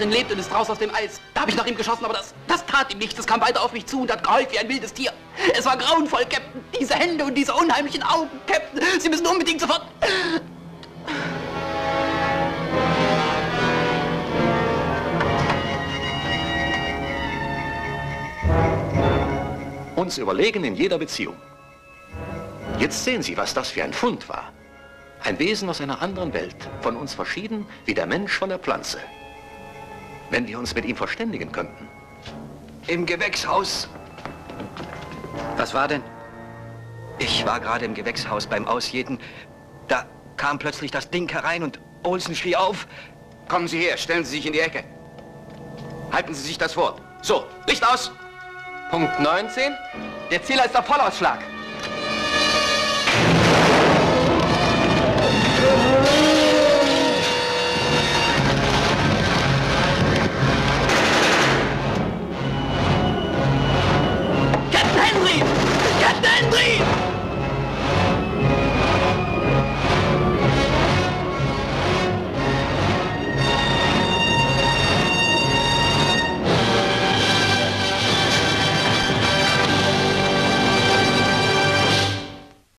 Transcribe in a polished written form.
drin lebt und ist raus aus dem Eis. Da habe ich nach ihm geschossen, aber das tat ihm nichts. Es kam weiter auf mich zu und hat geheult wie ein wildes Tier. Es war grauenvoll, Captain. Diese Hände und diese unheimlichen Augen, Captain. Sie müssen unbedingt sofort... Uns überlegen in jeder Beziehung. Jetzt sehen Sie, was das für ein Fund war. Ein Wesen aus einer anderen Welt, von uns verschieden wie der Mensch von der Pflanze. Wenn wir uns mit ihm verständigen könnten. Im Gewächshaus. Was war denn? Ich war gerade im Gewächshaus beim Ausjäten. Da kam plötzlich das Ding herein und Olsen schrie auf. Kommen Sie her, stellen Sie sich in die Ecke. Halten Sie sich das Wort. So, Licht aus! Punkt 19. Der Zähler ist auf Vollausschlag.